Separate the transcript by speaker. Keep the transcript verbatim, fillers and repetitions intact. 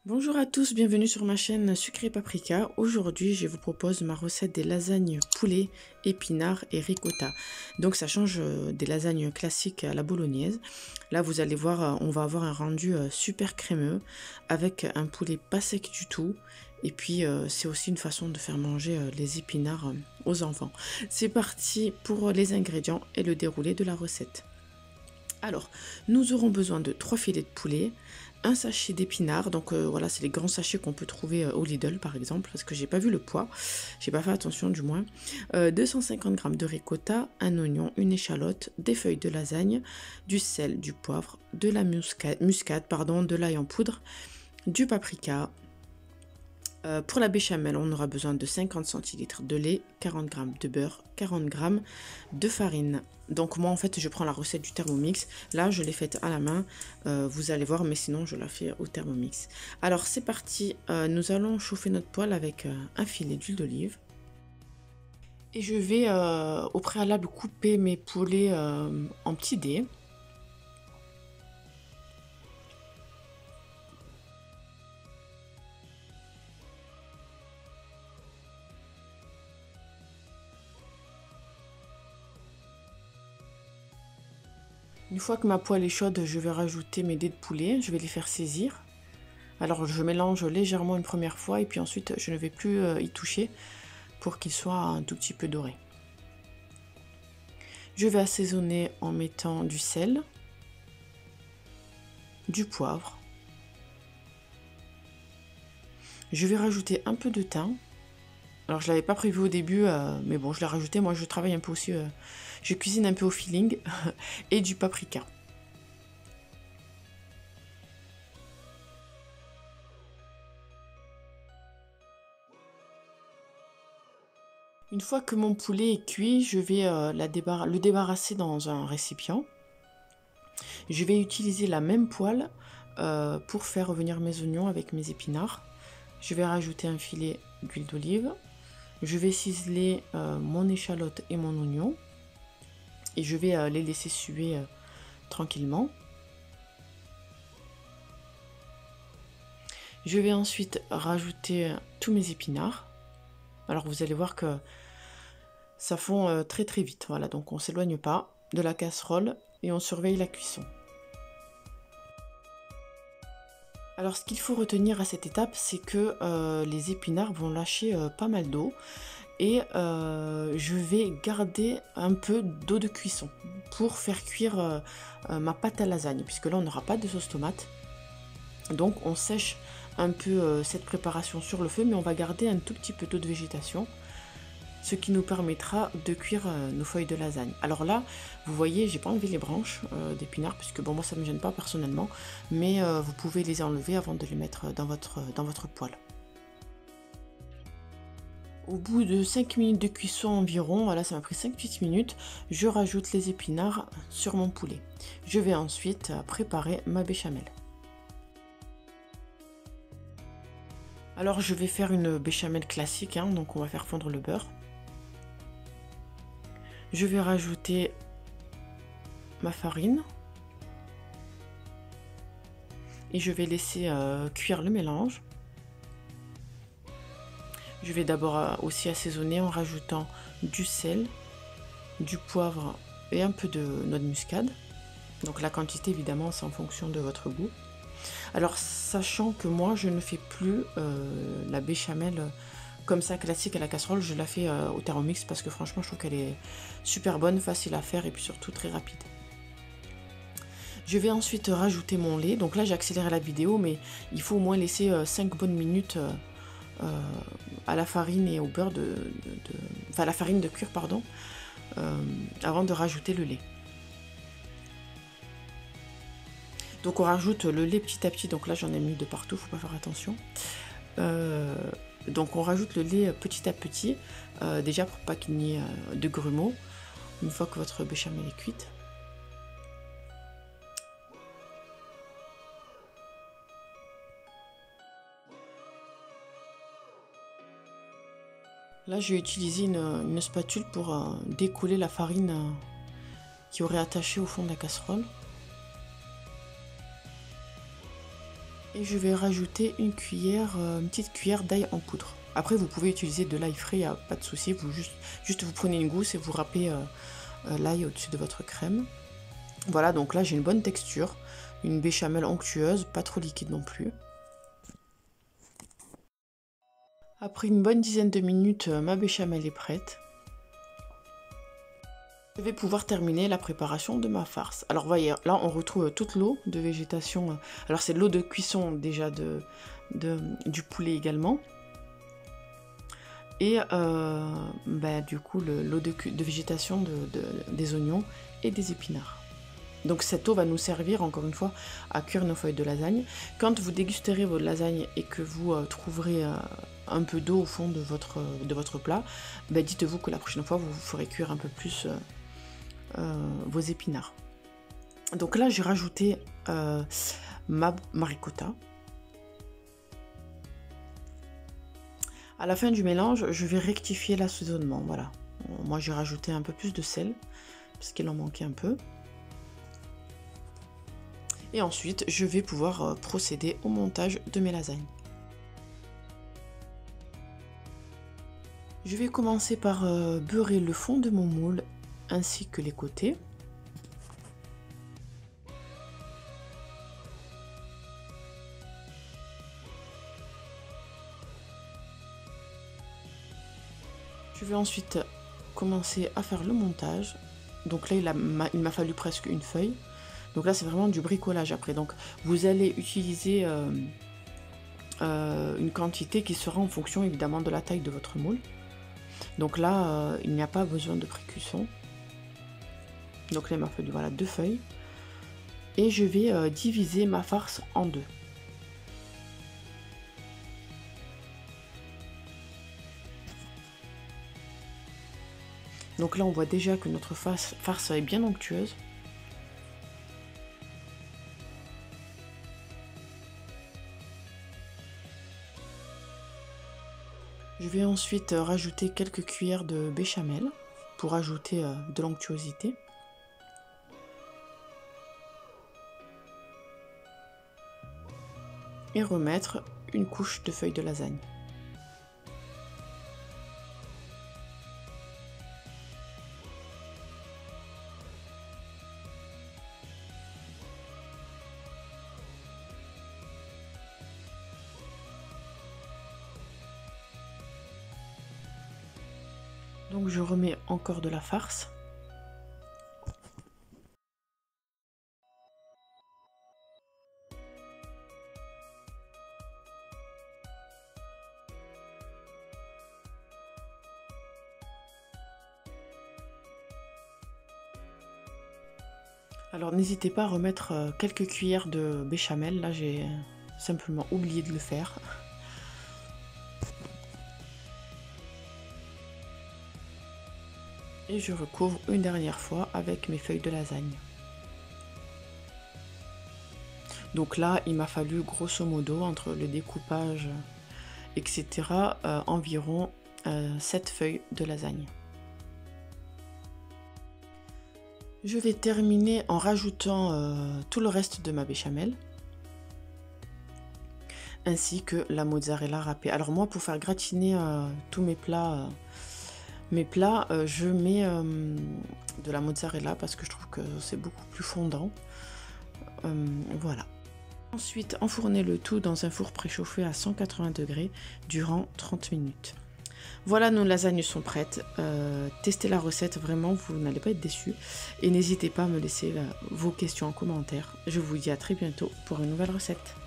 Speaker 1: Bonjour à tous, bienvenue sur ma chaîne Sucré Paprika. Aujourd'hui, je vous propose ma recette des lasagnes poulet, épinards et ricotta. Donc ça change euh, des lasagnes classiques à la bolognaise. Là, vous allez voir, euh, on va avoir un rendu euh, super crémeux avec un poulet pas sec du tout. Et puis, euh, c'est aussi une façon de faire manger euh, les épinards euh, aux enfants. C'est parti pour les ingrédients et le déroulé de la recette. Alors, nous aurons besoin de trois filets de poulet, un sachet d'épinards, donc euh, voilà, c'est les grands sachets qu'on peut trouver euh, au Lidl par exemple, parce que j'ai pas vu le poids, j'ai pas fait attention du moins. Euh, deux cent cinquante grammes de ricotta, un oignon, une échalote, des feuilles de lasagne, du sel, du poivre, de la muscade, muscade pardon, de l'ail en poudre, du paprika. Euh, pour la béchamel, on aura besoin de cinquante centilitres de lait, quarante grammes de beurre, quarante grammes de farine. Donc moi en fait je prends la recette du Thermomix. Là je l'ai faite à la main, euh, vous allez voir, mais sinon je la fais au Thermomix. Alors c'est parti, euh, nous allons chauffer notre poêle avec euh, un filet d'huile d'olive. Et je vais euh, au préalable couper mes poulets euh, en petits dés. Une fois que ma poêle est chaude, je vais rajouter mes dés de poulet, je vais les faire saisir. Alors je mélange légèrement une première fois et puis ensuite je ne vais plus euh, y toucher pour qu'ils soient un tout petit peu dorés. Je vais assaisonner en mettant du sel, du poivre. Je vais rajouter un peu de thym. Alors je l'avais pas prévu au début, euh, mais bon je l'ai rajouté. Moi je travaille un peu aussi, euh, je cuisine un peu au feeling et du paprika. Une fois que mon poulet est cuit, je vais euh, la débar le débarrasser dans un récipient. Je vais utiliser la même poêle euh, pour faire revenir mes oignons avec mes épinards. Je vais rajouter un filet d'huile d'olive. Je vais ciseler euh, mon échalote et mon oignon. Et je vais euh, les laisser suer euh, tranquillement. Je vais ensuite rajouter euh, tous mes épinards. Alors vous allez voir que ça fond euh, très très vite. Voilà, donc on ne s'éloigne pas de la casserole et on surveille la cuisson. Alors ce qu'il faut retenir à cette étape, c'est que euh, les épinards vont lâcher euh, pas mal d'eau et euh, je vais garder un peu d'eau de cuisson pour faire cuire euh, euh, ma pâte à lasagne, puisque là on n'aura pas de sauce tomate. Donc on sèche un peu euh, cette préparation sur le feu, mais on va garder un tout petit peu d'eau de végétation, ce qui nous permettra de cuire euh, nos feuilles de lasagne. Alors là, vous voyez, j'ai pas enlevé les branches euh, d'épinards, puisque bon, moi ça me gêne pas personnellement, mais euh, vous pouvez les enlever avant de les mettre dans votre, dans votre poêle. Au bout de cinq minutes de cuisson environ, voilà, ça m'a pris cinq petites minutes, je rajoute les épinards sur mon poulet. Je vais ensuite préparer ma béchamel. Alors je vais faire une béchamel classique, hein, donc on va faire fondre le beurre. Je vais rajouter ma farine et je vais laisser euh, cuire le mélange. Je vais d'abord euh, aussi assaisonner en rajoutant du sel, du poivre et un peu de noix de muscade. Donc la quantité évidemment c'est en fonction de votre goût. Alors sachant que moi je ne fais plus euh, la béchamel comme ça classique à la casserole, je la fais euh, au Thermomix parce que franchement je trouve qu'elle est super bonne, facile à faire et puis surtout très rapide. Je vais ensuite rajouter mon lait. Donc là j'ai accéléré la vidéo, mais il faut au moins laisser euh, cinq bonnes minutes euh, euh, à la farine et au beurre de, de, de... enfin à la farine de cuire pardon, euh, avant de rajouter le lait. Donc on rajoute le lait petit à petit, donc là j'en ai mis de partout, faut pas faire attention. Euh, donc on rajoute le lait petit à petit, euh, déjà pour pas qu'il n'y ait euh, de grumeaux, une fois que votre béchamel est cuite. Là j'ai utilisé une, une spatule pour euh, découler la farine euh, qui aurait attaché au fond de la casserole. Et je vais rajouter une cuillère, euh, une petite cuillère d'ail en poudre. Après, vous pouvez utiliser de l'ail frais, il n'y a pas de souci. Vous juste, juste vous prenez une gousse et vous râpez euh, euh, l'ail au-dessus de votre crème. Voilà, donc là j'ai une bonne texture, une béchamel onctueuse, pas trop liquide non plus. Après une bonne dizaine de minutes, euh, ma béchamel est prête. Je vais pouvoir terminer la préparation de ma farce. Alors voyez, là on retrouve toute l'eau de végétation. Alors c'est l'eau de cuisson déjà de, de, du poulet également. Et euh, bah, du coup l'eau de, de végétation de, de, des oignons et des épinards. Donc cette eau va nous servir encore une fois à cuire nos feuilles de lasagne. Quand vous dégusterez votre lasagne et que vous euh, trouverez euh, un peu d'eau au fond de votre, de votre plat, bah, dites-vous que la prochaine fois vous ferez cuire un peu plus euh, euh, vos épinards. Donc là j'ai rajouté euh, ma, ma ricotta. À la fin du mélange, je vais rectifier l'assaisonnement. Voilà. Moi j'ai rajouté un peu plus de sel parce qu'il en manquait un peu. Et ensuite, je vais pouvoir procéder au montage de mes lasagnes. Je vais commencer par beurrer le fond de mon moule ainsi que les côtés. Je vais ensuite commencer à faire le montage. Donc là, il m'a fallu presque une feuille. Donc là, c'est vraiment du bricolage après. Donc vous allez utiliser euh, euh, une quantité qui sera en fonction évidemment de la taille de votre moule. Donc là, euh, il n'y a pas besoin de pré-cuisson. Donc là, il m'a fallu voilà, deux feuilles. Et je vais euh, diviser ma farce en deux. Donc là, on voit déjà que notre farce, farce est bien onctueuse. Je vais ensuite rajouter quelques cuillères de béchamel pour ajouter de l'onctuosité. Et remettre une couche de feuilles de lasagne. Donc je remets encore de la farce. Alors n'hésitez pas à remettre quelques cuillères de béchamel, là j'ai simplement oublié de le faire. Et je recouvre une dernière fois avec mes feuilles de lasagne. Donc là, il m'a fallu grosso modo, entre le découpage, et cetera, euh, environ euh, sept feuilles de lasagne. Je vais terminer en rajoutant euh, tout le reste de ma béchamel, ainsi que la mozzarella râpée. Alors moi, pour faire gratiner euh, tous mes plats, euh, mes plats, euh, je mets euh, de la mozzarella parce que je trouve que c'est beaucoup plus fondant. Euh, voilà. Ensuite, enfourner le tout dans un four préchauffé à cent quatre-vingts degrés durant trente minutes. Voilà, nos lasagnes sont prêtes. Euh, testez la recette, vraiment, vous n'allez pas être déçus. Et n'hésitez pas à me laisser euh, vos questions en commentaire. Je vous dis à très bientôt pour une nouvelle recette.